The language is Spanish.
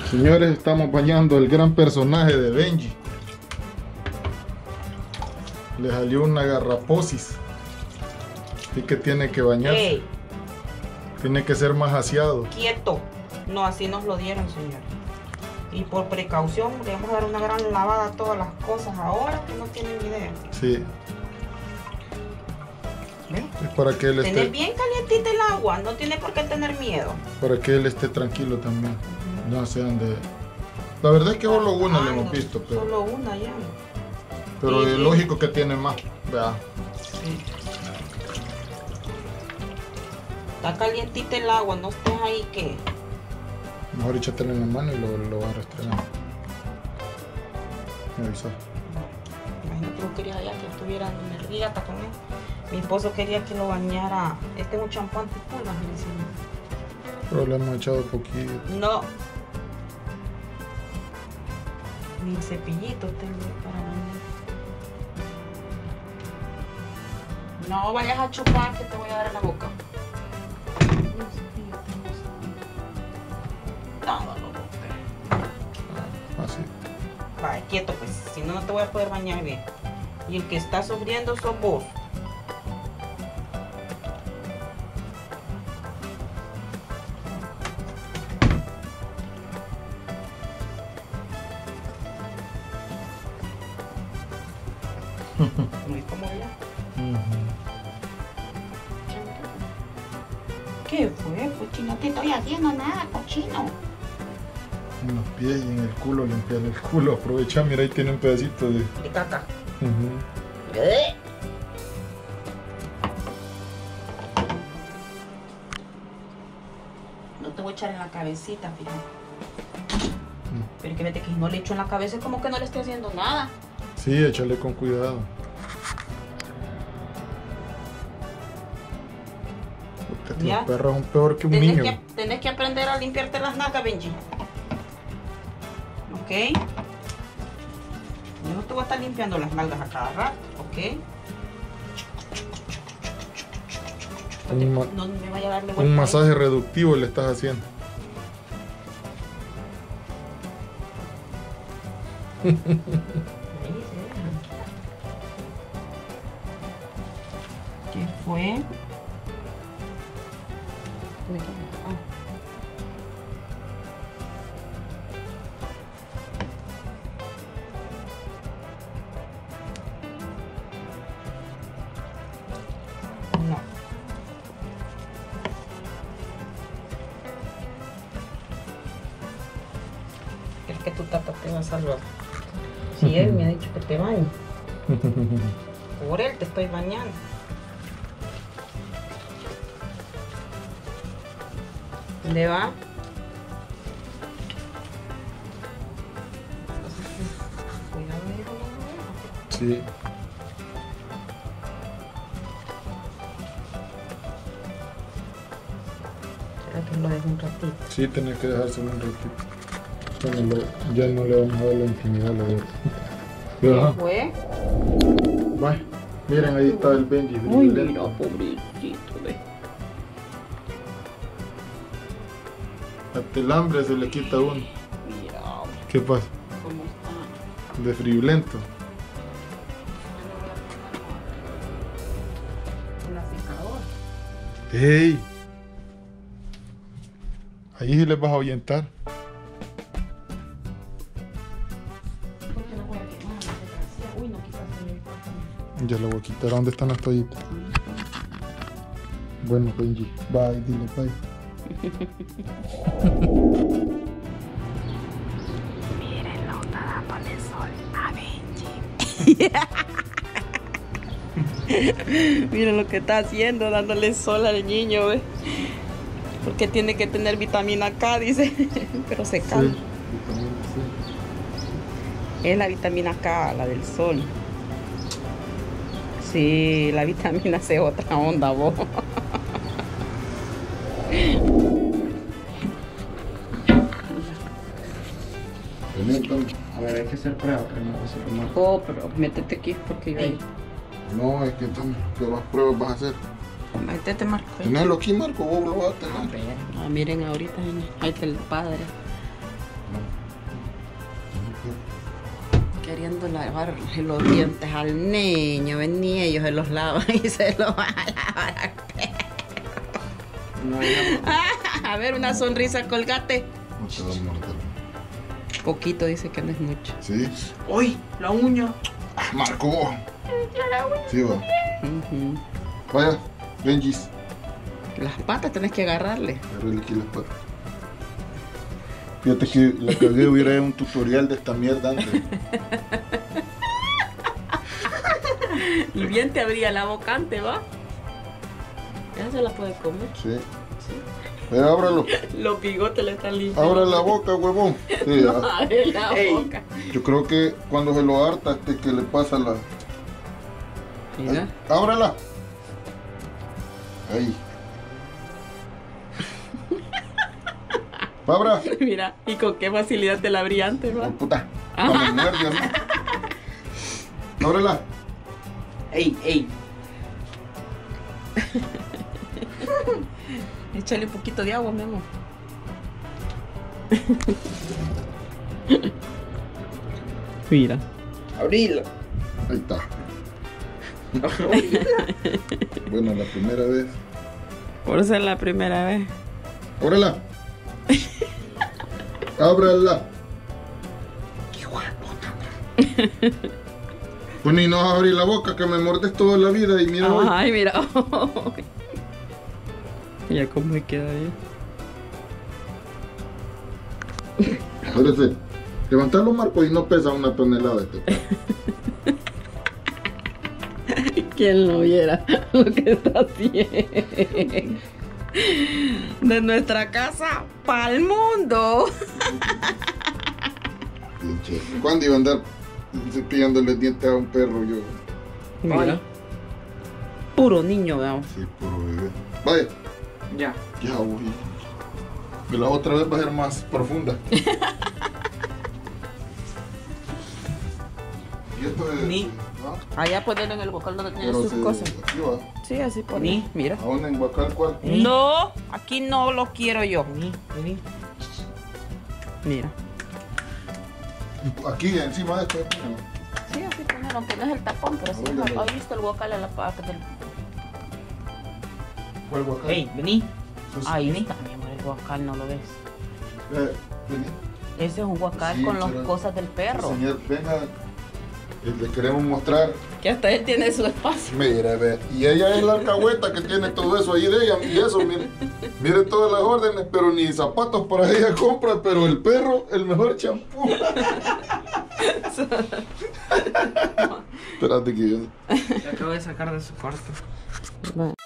Señores, estamos bañando al gran personaje de Benji. Le salió una garraposis. Así que tiene que bañarse. Ey, Tiene que ser más aseado. quieto. No, así nos lo dieron, señor. Y por precaución le vamos a dar una gran lavada a todas las cosas ahora que no tienen idea. Sí. ¿Ven? Es para que él Tener esté, bien calientita el agua, no tiene por qué tener miedo. para que él esté tranquilo también. No sean de. La verdad es que solo una le hemos no, visto, pero Solo una ya. es Sí. lógico que tiene más. Vea. Sí. Está calientita el agua, no estés ahí que. Mejor échatelo en la mano y lo vas a restregar. Me avisa. Imagínate que querías allá que estuviera en el riata con él. Mi esposo quería que lo bañara. Este es un champú antipulgas, me dice. Pero le hemos echado poquito. No. Ni cepillito tengo para bañar. No vayas a chupar que te voy a dar en la boca. No cepillo tengo. Nada, no. Así. Vaya, quieto pues, si no, no te voy a poder bañar bien. Y el que está sufriendo sos vos. Muy cómodo ya. ¿Qué fue, cochino? No te estoy haciendo nada, cochino. En los pies y en el culo, limpiar el culo. Aprovecha, mira, ahí tiene un pedacito de. De caca. Ujú. No te voy a echar en la cabecita, fíjate. Pero que vete que si no le echo en la cabeza es como que no le estoy haciendo nada. Sí, échale con cuidado. Porque Ya. los perros son peor que un Tenés niño. tenés que aprender a limpiarte las nalgas, Benji. ¿Ok? Yo no te voy a estar limpiando las nalgas a cada rato, ¿ok? Un ma- No me vaya a darle Un vuelta. masaje reductivo le estás haciendo. Ahí, sí. ¿Qué fue? Ah. No. ¿Crees que tu tata te va a salvar? Si él me ha dicho que te bañe. Por él te estoy bañando. ¿Dónde va? Cuidado, hijo, no. Sí. ¿Será que lo dejo un ratito? Sí, tenés que dejárselo un ratito. Bueno, ya no le vamos a dar la intimidad, la verdad. ¿Qué Ajá. fue? Vaya, miren, ahí está el Benji. Uy, brillante. mira, pobrecito, ve. Hasta el hambre se le quita a uno. Mira ¿Qué pasa? cómo está. De friolento. Una secadora. ¡Ey! Ahí sí les vas a ahuyentar. ¿Por qué no voy a quemar la desgracia? Uy, no quitaste mi micrófono. Ya lo voy a quitar. ¿Dónde están las toallitas? Bueno, Benji. Bye, dile bye. Mírenlo, está dándole sol a Benji. Miren lo que está haciendo, dándole sol al niño, ¿ve? Porque tiene que tener vitamina K, dice. Pero se calma. Sí, vitamina C. Es la vitamina K, la del sol. Sí, la vitamina C, otra onda, vos. A ver, hay que hacer pruebas primero. Oh, pero métete aquí porque yo ahí. No, es que tú, ¿qué más pruebas vas a hacer? Métete, Marco. Tenelo aquí, Marco, vos lo vas a tener. Ah, miren ahorita, ahí está el padre. Queriendo lavar los dientes al niño, ven, ni ellos se los lavan y se los van a lavar al perro. A ver, una sonrisa, Colgate. No te va a morder. Poquito, dice que no es mucho. ¿Sí? ¡Uy! La uña. ¡Ah, Marco! Sí, va. Vaya, Benjis. Las patas tenés que agarrarle. Agarrarle aquí las patas. Fíjate que la cagué, hubiera un tutorial de esta mierda antes. Y bien te abría la boca antes, ¿va? Ya se la puede comer. Sí. Vaya, ábralo. Los bigotes le están limpios. Abra la boca, huevón. Sí, No, abre la boca. yo creo que cuando se lo harta, que le pasa la... Mira. Ay, ábrala. Ahí. Abra. Mira, y con qué facilidad te la abrí antes, Oh, ¿va? puta. No me muerde a mí. Ábrela. ¡Ey, ey! Échale un poquito de agua, mi amor. Mira. ¡Abrila! Ahí está. Bueno, la primera vez. Por ser la primera vez. Ábrela. Ábrala. Hijo de puta. Pues ni no abrí la boca, que me mordes toda la vida y mira hoy. Ay, mira. Mira cómo me queda bien. Espérate. Levantarlo, Marco, y no pesa una tonelada este perro. ¿Quién lo viera lo que está haciendo? De nuestra casa para el mundo. Pinche. ¿Cuándo iba a andar cepillándole el diente a un perro yo? Mira. Puro niño, veamos. Sí, puro bebé. Vaya. Ya. Ya voy. Que la otra vez va a ser más profunda. Y esto es... Ni. ¿no? Allá ponerlo en el bocal donde tienen Pero sus se... cosas. Aquí va. Sí, así poní. Mira. ¿A dónde en Guacal cuál? No, aquí no lo quiero yo. Vení, vení. Mira. Aquí encima de esto. Sí, así ponerlo, aunque no es el tapón, pero sí. ¿Dónde lo- ¿Has visto el bocal en la parte del... ¿Cuál Guacal? ¡Ey, vení! Ahí está, mi amor, el guacal, ¿no lo ves? Vení. Ese es un guacal Sí, con las pero- cosas del perro. Señor, venga. Le queremos mostrar. Que hasta él tiene su espacio. Mire, ve. Y ella es la alcahueta que tiene todo eso ahí de ella. Y eso, mire. Mire todas las órdenes, pero ni zapatos para ella compra. Pero el perro, el mejor champú. Espérate que yo... Se acabo de sacar de su cuarto.